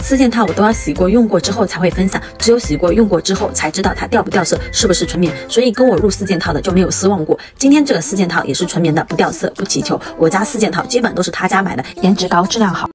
4件套我都要洗过用过之后才会分享，只有洗过用过之后才知道它掉不掉色，是不是纯棉，所以跟我入4件套的就没有失望过。今天这个4件套也是纯棉的，不掉色不起球，我家4件套基本都是他家买的，颜值高质量好。